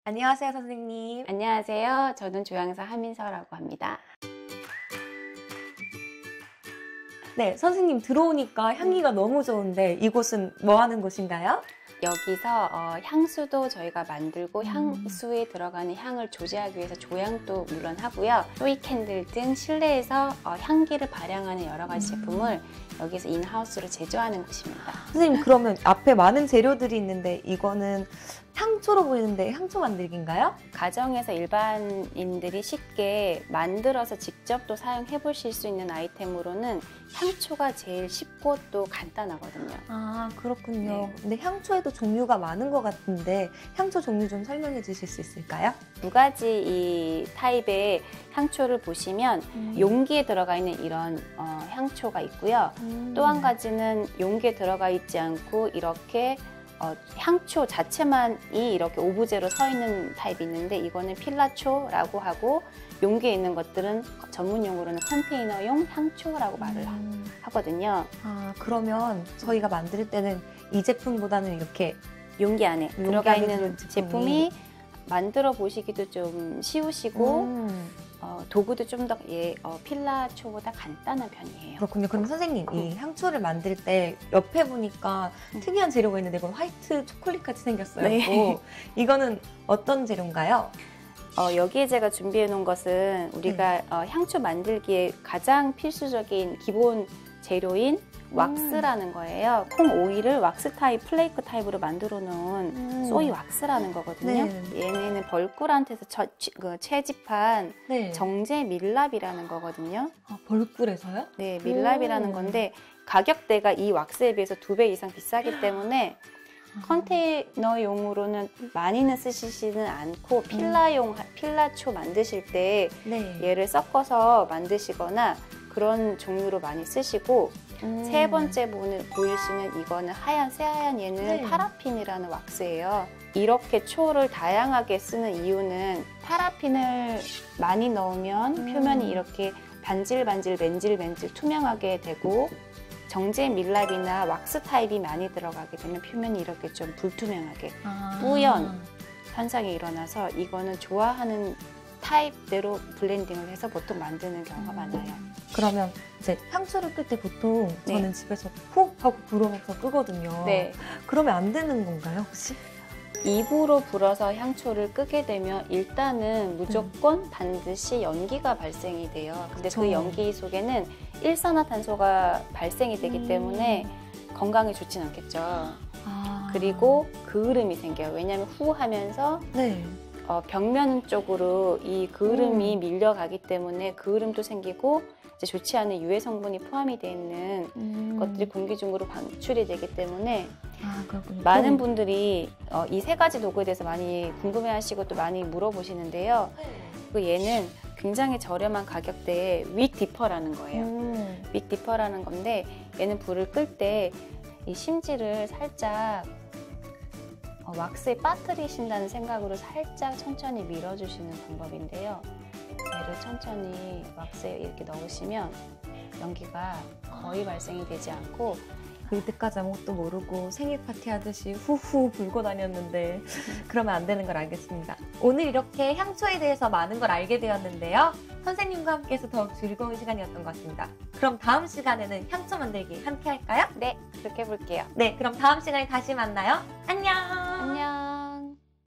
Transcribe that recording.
안녕하세요, 선생님. 안녕하세요. 저는 조향사 하민서라고 합니다. 네, 선생님 들어오니까 향기가 너무 좋은데 이곳은 뭐 하는 곳인가요? 여기서 향수도 저희가 만들고 향수에 들어가는 향을 조제하기 위해서 조향도 물론 하고요. 소이 캔들 등 실내에서 향기를 발향하는 여러 가지 제품을 여기서 인하우스로 제조하는 곳입니다. 선생님, 그러면 앞에 많은 재료들이 있는데 이거는 향초로 보이는데 향초 만들기인가요? 가정에서 일반인들이 쉽게 만들어서 직접 또 사용해 보실 수 있는 아이템으로는 향초가 제일 쉽고 또 간단하거든요. 아, 그렇군요. 네. 근데 향초에도 종류가 많은 것 같은데 향초 종류 좀 설명해 주실 수 있을까요? 두 가지 이 타입의 향초를 보시면 용기에 들어가 있는 이런 향초가 있고요. 또 한 가지는 용기에 들어가 있지 않고 이렇게 향초 자체만이 이렇게 오브제로 서 있는 타입이 있는데 이거는 필라초라고 하고 용기에 있는 것들은 전문 용어로는 컨테이너용 향초라고 말을 하거든요. 아, 그러면 저희가 만들 때는 이 제품보다는 이렇게 용기 안에 들어가 안에 있는 들어온 제품이 만들어 보시기도 좀 쉬우시고 도구도 좀 더 필라초보다 간단한 편이에요. 그렇군요. 그럼 선생님, 이 향초를 만들 때 옆에 보니까 특이한 재료가 있는데 이건 화이트 초콜릿 같이 생겼어요. 네. 이거는 어떤 재료인가요? 여기에 제가 준비해 놓은 것은 우리가 향초 만들기에 가장 필수적인 기본 재료인 왁스라는 거예요. 콩 오일을 왁스 타입, 플레이크 타입으로 만들어 놓은 소이 왁스라는 거거든요. 네. 얘네는 벌꿀한테서 채집한 네. 정제 밀랍이라는 거거든요. 아, 벌꿀에서요? 네, 밀랍이라는 건데 가격대가 이 왁스에 비해서 2배 이상 비싸기 때문에 컨테이너용으로는 많이는 쓰시지는 않고 필라초 만드실 때 네. 얘를 섞어서 만드시거나 그런 종류로 많이 쓰시고 세 번째 보이시는 이거는 새하얀 얘는 네. 파라핀이라는 왁스예요. 이렇게 초를 다양하게 쓰는 이유는 파라핀을 많이 넣으면 표면이 이렇게 반질반질 맨질맨질 투명하게 되고 정제 밀랍이나 왁스 타입이 많이 들어가게 되면 표면이 이렇게 좀 불투명하게 뿌연 현상이 일어나서 이거는 좋아하는 타입대로 블렌딩을 해서 보통 만드는 경우가 많아요. 그러면 이제 향초를 끌 때 보통 네. 저는 집에서 훅 하고 불어서 끄거든요. 네. 그러면 안 되는 건가요, 혹시? 입으로 불어서 향초를 끄게 되면 일단은 무조건 반드시 연기가 발생이 돼요. 근데 그쵸. 그 연기 속에는 일산화탄소가 발생이 되기 때문에 건강에 좋진 않겠죠. 그리고 그을음이 생겨요. 왜냐하면 후 하면서 네. 벽면 쪽으로 이 그을음이 밀려가기 때문에 그을음도 생기고 이제 좋지 않은 유해 성분이 포함이 되어 있는 것들이 공기 중으로 방출이 되기 때문에 그렇군요. 많은 분들이 이 세 가지 도구에 대해서 많이 궁금해하시고 또 많이 물어보시는데요. 그 얘는 굉장히 저렴한 가격대의 윅 디퍼라는 거예요. 윅 디퍼라는 건데 얘는 불을 끌 때 이 심지를 살짝 왁스에 빠뜨리신다는 생각으로 살짝 천천히 밀어주시는 방법인데요. 얘를 천천히 왁스에 이렇게 넣으시면 연기가 거의 발생이 되지 않고 이때까지 아무것도 모르고 생일 파티 하듯이 후후 불고 다녔는데 그러면 안 되는 걸 알겠습니다. 오늘 이렇게 향초에 대해서 많은 걸 알게 되었는데요. 선생님과 함께해서 더욱 즐거운 시간이었던 것 같습니다. 그럼 다음 시간에는 향초 만들기 함께 할까요? 네, 그렇게 해볼게요. 네, 그럼 다음 시간에 다시 만나요. 안녕!